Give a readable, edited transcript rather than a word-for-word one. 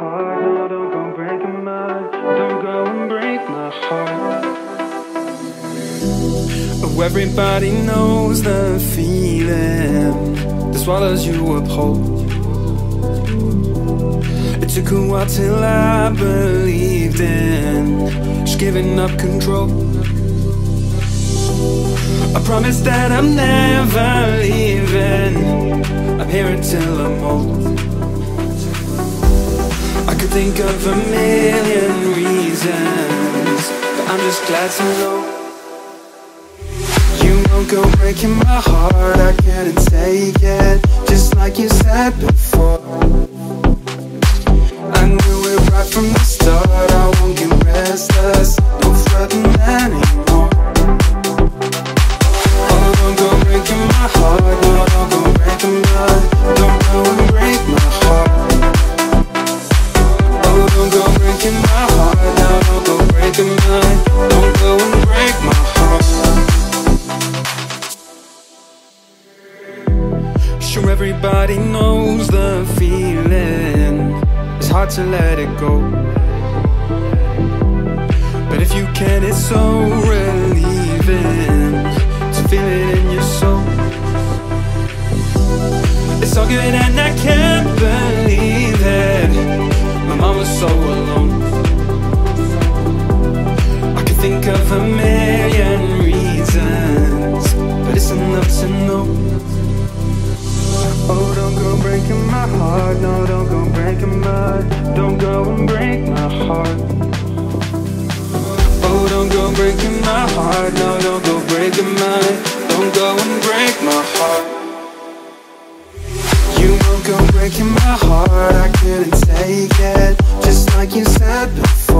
heart, no, don't go breaking my, don't go and break my heart. Oh, everybody knows the feeling that swallows you up whole. It took a while till I believed in just giving up control. I promise that I'm never leaving, I'm here until I'm old. I could think of a million reasons, but I'm just glad to know you won't go breaking my heart. I couldn't take it, just like you said before. I knew it right from the start, I won't get restless, no fretting anymore. Oh, don't go breaking my heart, no, don't go breaking my, don't go and break my heart. Oh, don't go breaking my heart, no, don't go breaking my, don't go and break my heart. Sure, everybody knows the feeling, it's hard to let it go, but if you can, it's so relieving to feel it in your soul. It's so good and I can't believe it, my mom was so alone. I could think of a million reasons, but it's enough to know. Oh, don't go breaking my heart, no, don't go breaking my, don't go and break my heart. Oh, don't go breaking my heart, no, don't go breaking my, don't go and break my heart. You won't go breaking my heart, I couldn't take it, just like you said before.